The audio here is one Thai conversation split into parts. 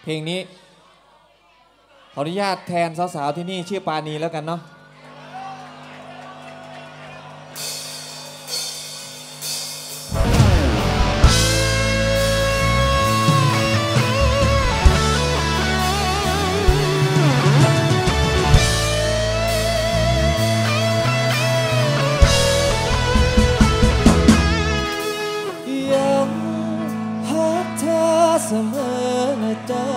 เพลงนี้ขออนุญาตแทนสาวๆที่นี่ชื่อปานีแล้วกันเนาะยังฮักเธอเสมอนะเจ้า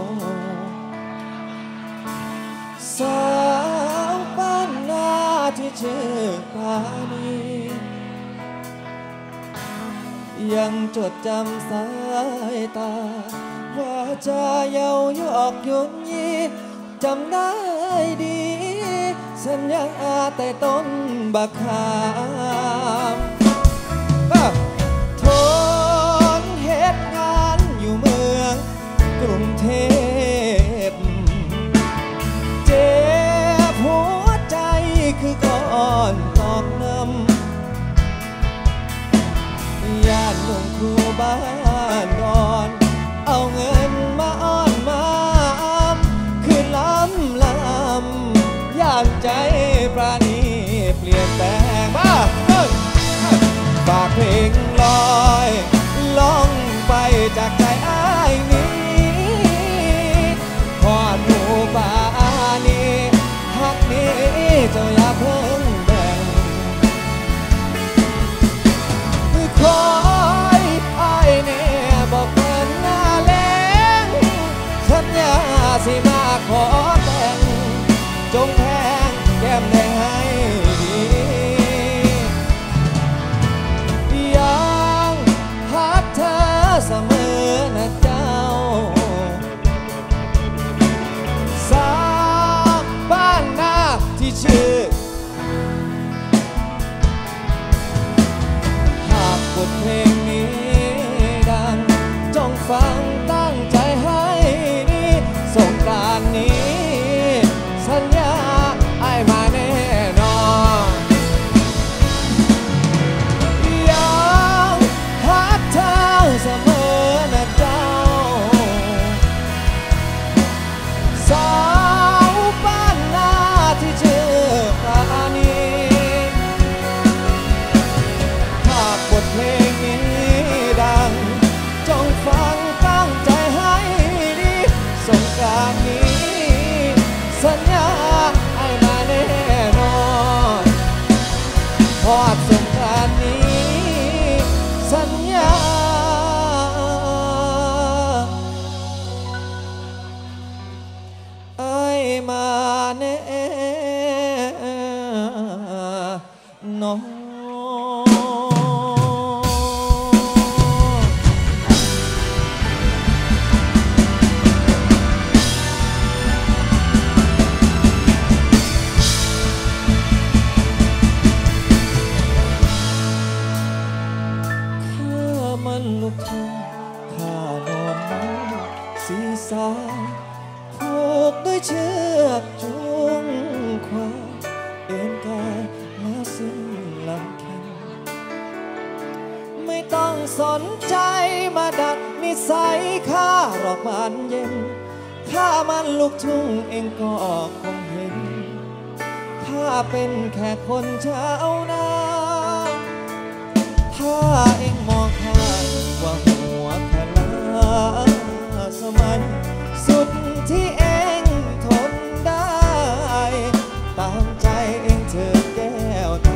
สาวบ้านนาที่ชื่อปานียังจดจำสายตาว่าจะเย้ายอกยุนยีจำได้ดีสัญญาแต่ต้นบักขามทนเหตุงานอยู่เมืองกรุงเทพเจ็บหัวใจคือก้อนตอกน้ำญาติลงครูบ้านดอนเอาเงินมาอ้อนมาคือล้ำย่างใจปราณีเปลี่ยนแปลงมาฝากเพลงลอยล่องไปจากใจอ้ายนี้พอดหมู่ป่านี้ฮักนี้เจ้าอย่าเพิ่งแบ่งคอยอ้ายแน่บอกเพิ่นหน้าแรงสัญญาสิมาขอแต่งจงแทงแก้มแดงให้ดียังฮักเธอเสมอนะเจ้าสาวบ้านนาที่ชื่อหากบทเพลงนี้ดังจงฟังตั้งใจให้ดีสงกรานต์นี้สัญญาไอ้มาแน่นอนยังฮักเธอเสมอนะเจ้าสาวบ้านนาที่ชื่อปราณีหากบทเพลงนี้ดังจงฟังตั้งใจให้ดีสงกรานต์นี้สัญญาไอ้มาแน่นอนพอดสงกรานต์นี้สัญญาไอ้มาแน่นอนมันลุกทุ่งข้านอนน้ำศีรษะผูกด้วยเชือกจูงควายเอ็นกายแล้วสิ้นลำแข้งไม่ต้องสนใจมาดัดนิสัยข้าหรอกมันเย็นข้ามันลูกทุ่งเองก็คงเห็นข้าเป็นแค่คนชาวนาถ้าเองมองข้าว่าหัวขลาสมัยสุดที่เองทนได้ตามใจเองเธอแก้วตา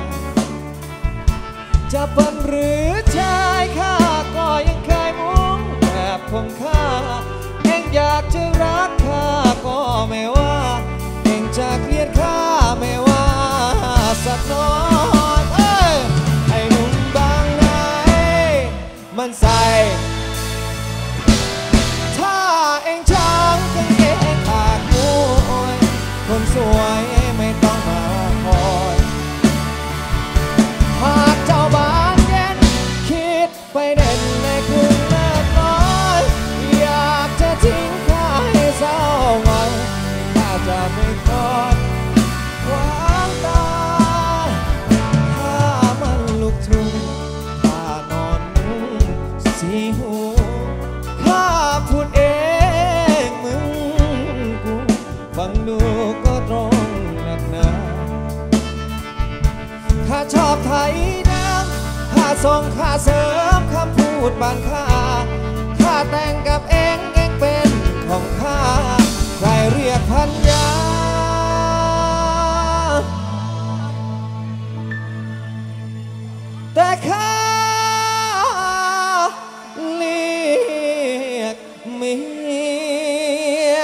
จะเป็นหรือชายข้าก็ยังเคยมุ่งแบบคงค่าเองอยากจะรักข้าก็ไม่ว่าเองจะเกลียดข้าไม่ว่าสักน้อยไอ้หนุ่มบางไหนมันใส่ถ้าเองช้างกางเกงขาดมวยคนสวยไม่ต้องมาคอยหากเจ้าบ้านเย็นคิดไปเด่นในคืนเลิกน้อยอยากจะทิ้งข้าให้เศร้าไว้ข้าจะไม่คอยหวางตาข้ามันลูกทุ่งข้านอนนุ่งสีหูข้าพูดเองดบานข้าแต่งกับเองเองเป็นของข้าใครเรียกพันยาแต่ข้าเรียกเมีย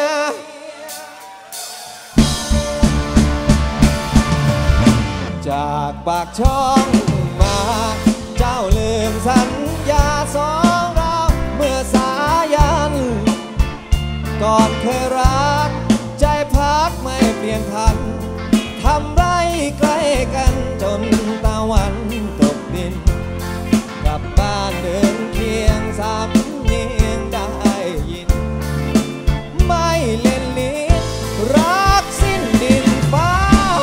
จากปากช่องมาเจ้าลืมสัญญาสองเราเมื่อสายันก่อนเคยรักใจพักไม่เปลี่ยนพันทำไรใกล้กันจนตะวันตกดินกลับบ้านเดินเคียงสามเนียงได้ยินไม่เล่นลิ้นรักสิ้นดินฟ้า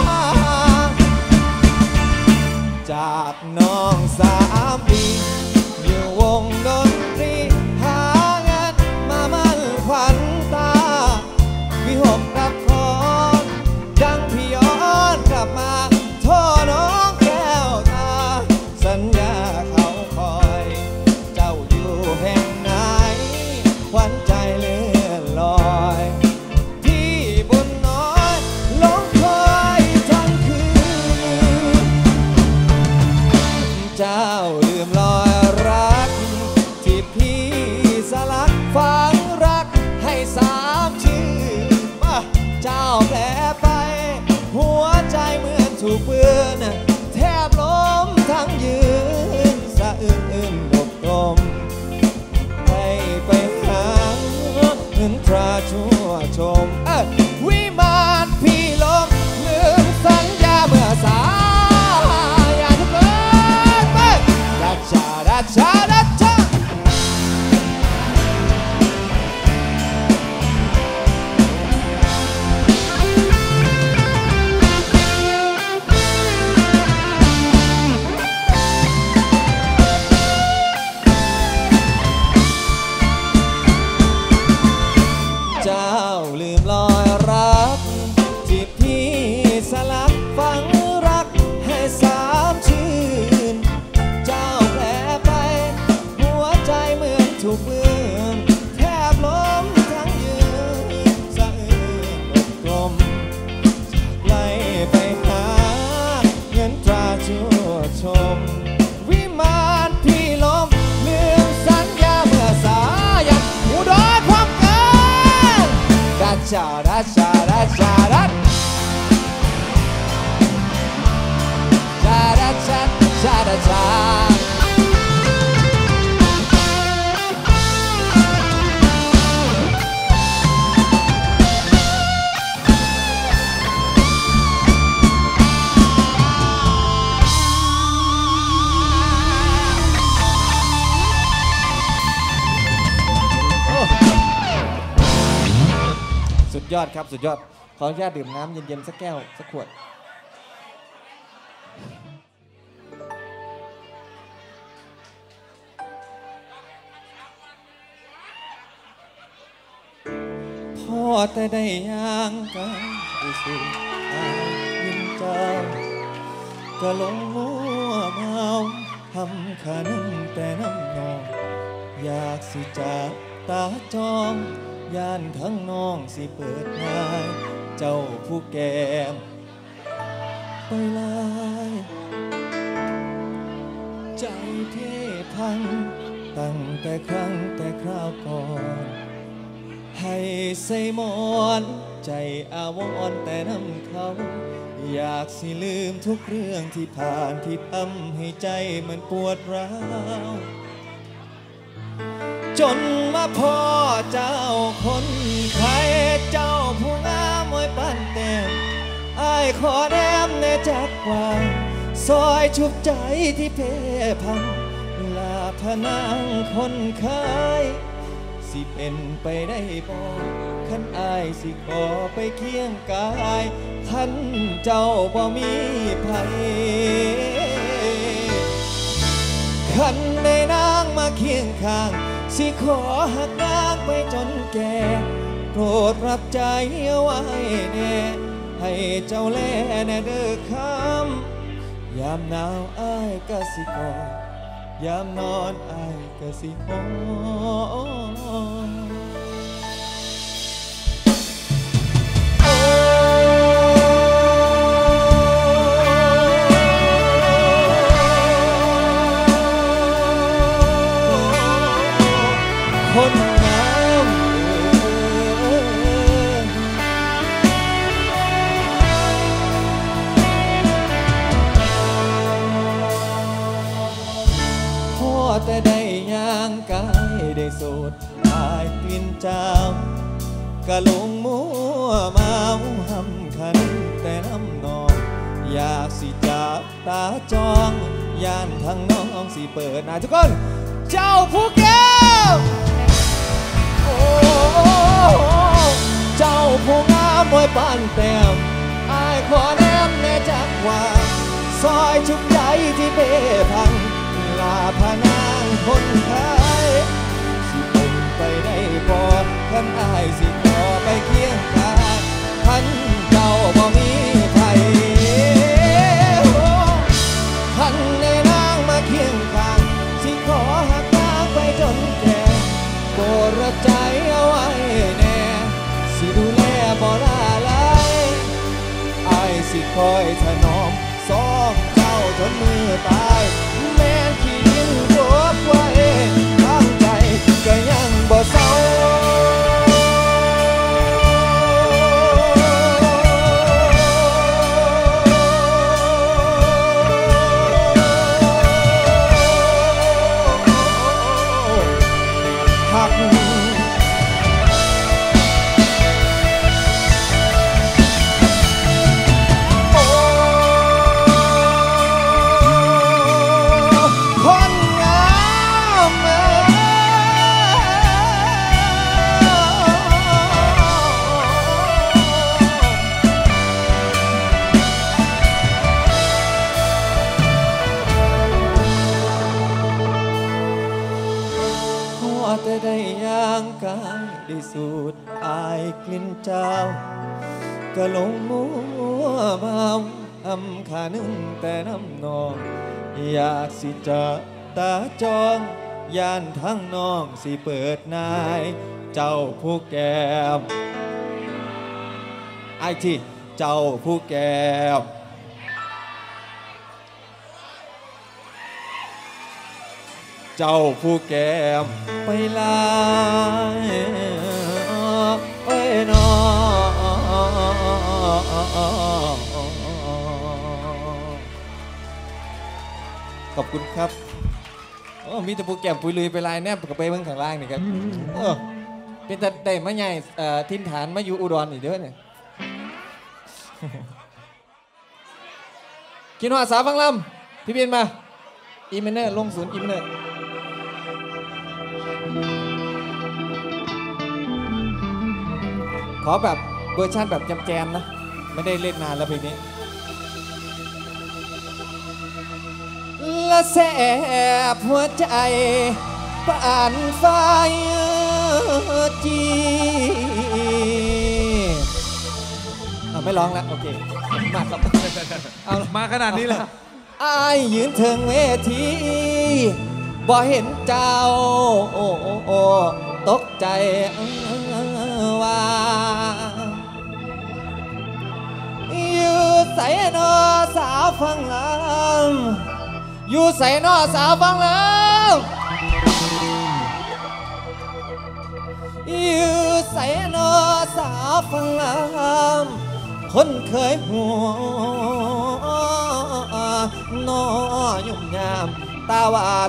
จากน้อง3 ปีอยู่วงดนตรีหาเงินมามั่นขวัญตาวิหกกับคอนดังพี่ย้อนกลับมาโทษน้องแก้วตาสัญญาเขาคอยเจ้าอยู่แห่งไหนขวัญใจเลื่อนลอยที่บุญน้อยหลงคอยทั้งคืนเจ้าลืมลอยรักที่พี่สลักฝังรักให้3 ชื่อเจ้าแผลไปหัวใจเหมือนถูกปืนแทบล้มทั้งยืนสะอื้นบกกลมให้ไปหาเงินตราชั่วชมวิมานพี่ลมลืมสัญญาเมื่อสายอย่าทุกคนไปดัชชาดัชชาดัชชาเจ้าลืมลอยรักที่พี่สลักฝังรักให้3 ชื่นเจ้าแผลไปหัวใจเหมือนถูกปืนแทบล้มทั้งยืนสะอื้นอกกลมไล่ไปหาเงินตราชั่วชมวิมานพี่ลมลืมสัญญาเมื่อสายันอุดรความเกินดัชชาดัชชาดัชชาดัชชาดัชชาชาดัชชาสุดยอดครับสุดยอดขออนุญาตดื่มน้ำเย็นๆสักแก้วสักขวดพ่อแต่ได้ย่างกันดูสิอายินเจ้าก็ลงมัวเมาทำขนมแต่น้ำนองอยากสิจากตาจองย่านทั้งน้องสิเปิดนายเจ้าผู้แก้มไปลายใจเทพังตั้งแต่ครั้งแต่คราวก่อนให้ใส่หมอนใจอาวรณ์แต่น้ำเขาอยากสิลืมทุกเรื่องที่ผ่านที่ทำให้ใจมันปวดร้าวจนมาพ่อเจ้าคนไทยเจ้าผู้งามมวยปั้นแต้มอ้ายขอแนมในจักวางซอยชุบใจที่เพพังลาพนางคนเคยสิเป็นไปได้บ่คันอ้ายสิขอไปเคียงกายคันเจ้าบ่มีภัยคันได้นางมาเคียงข้างสิขอหักนางไปจนแก่โปรดรับใจเอาไว้แน่ให้เจ้าแลแน่เด้อคำยามหนาวอ้ายก็สิกอดยามนอนอายก็สิหอนคนงามพอแต่ได้ย่างกายได้สูดอายกลิ่นเจ้ากะลงมัวมาห้ำคันแต่น้ำนองอยากสิจับตาจองย่านทางน้องสิเปิดหน้าทุกคนเจ้าผู้แก้วโอ้เจ้าผู้งามมวยปานแต้มอายขอแนมแน่จักว่าซอยชุกใจที่เปพังลาพานางคนไทยสิเป็นไปได้บ่คันอายสิขอไปเคียงข้างคันเจ้าบ่มีไผคันในนางมาเคียงข้างสิขอหักนางไปจนแก่โปรดใจเอาไว้แน่สิดูแลบ่ลาลายอายสิคอยถนอมซ้อมเจ้าจนมือตายแม้ขี้ดินกบไว้ทางใจก็ยังบ่เศร้าหักคนงามพอแต่ได้ย่างกายได้สูดอายกลิ่นเจ้ากะลงมัวเมาอำขานึงแต่น้ำนองอยากสิจะตาจองย่านทั้งน้องสิเปิดนายเจ้าผู้แก้มไอ้ที่เจ้าผู้แก้มเจ้าผู้แก้มไปลายเอ้ยนอขอบคุณครับโอ้มีแต่ผู้แก้มปุยลุยไปลายแนบกับไปเมืองข้างล่างนี่ครับเป็นแต่ได้มาใหญ่ทินฐานมาอยู่อุดรอีกเด้อเนี่ย กินหัวสาฟังลำพี่เบียนมาอีเมเนอร์ลงศูนย์อีเมเนอร์ขอแบบเวอร์ชันแบบแจมๆนะไม่ได้เล่นนานแล้วเพลงนี้ละแสบหัวใจปานไฟจีไม่ร้องแล้วโอเคมาครับเอามาขนาดนี้แล้วอายยืนเทิงเวทีบ่เห็นเจ้าตกใจว่าอยู่ใส่นอสาวฟังลำอยู่ใส่นอสาวฟังลำอยู่ใส่นอสาวฟังลำคนเคยหัวนอยุ่งยามตาหวาน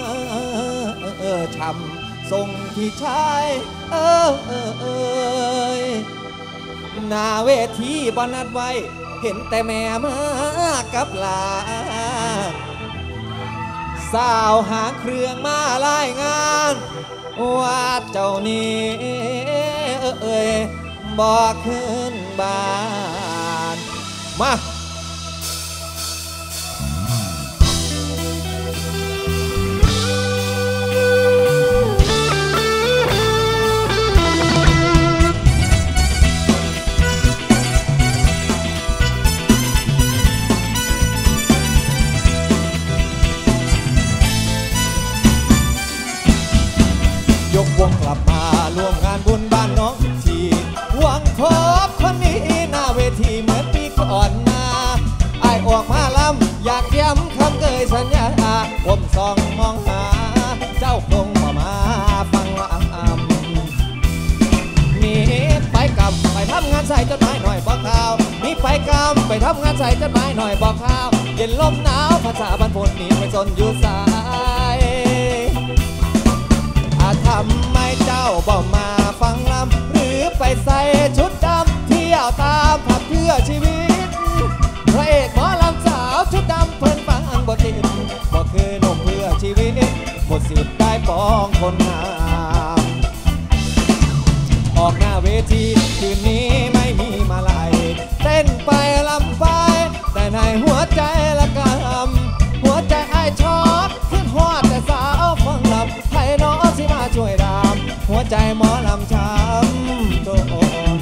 ช้ำทรงที่ชายหน้าเวทีบอนัดไว้เห็นแต่แม่มากับหลานสาวหาเครื่องมารายงานว่าเจ้านี้บอกขึ้นบ้านมาานใส่จดหมายหน่อยบอกข่าวมีไปกำไปทำงานใส่จดหมายหน่อยบอกข่าวเย็นลมหนาวภาษาบรรพตนี่ไม่สนอยู่สายทำไมเจ้าบอกมาฟังลำหรือไปใส่ชุดดำเที่ยวตามผับเพื่อชีวิตพระเอกหมอลำสาวชุดดำเพิ่นฟังบ่ติดบ่คือหนุ่มเพื่อชีวิตหมดสิทธิ์ได้ปองคนงามออกหน้าเวทีคืนนี้ไม่มีมาลัยเต้นไปลำไปแต่ในหัวใจละกำหัวใจไอ้ช็อตขึ้นฮอดแต่สาวฟังลำให้น้องสิมาช่วยดามหัวใจหมอลำช้ำโดน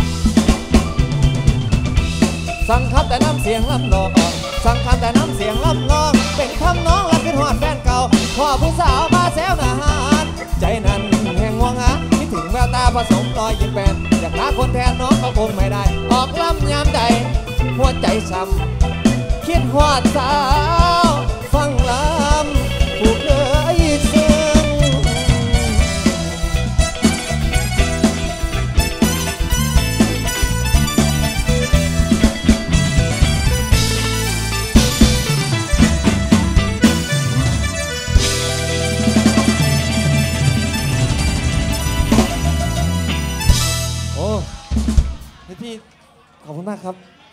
สั่งคับแต่น้ำเสียงลำนองสั่งคับแต่น้ำเสียงลำนองเป็นคำน้องและขึ้นฮอดแฟนเก่าพ่อผู้สาวมาแซวหน้าหานใจนั้นแห่งห่วงหาคิดถึงแววตาผสมรอยยิ้มแป้นอยากหาคนแทนน้องก็คงไม่ได้ออกลำยามใดหัวใจช้ำคิดฮอดสาวฟังลำผู้เคยซึ้งโอ้พี่ขอบคุณมากครับ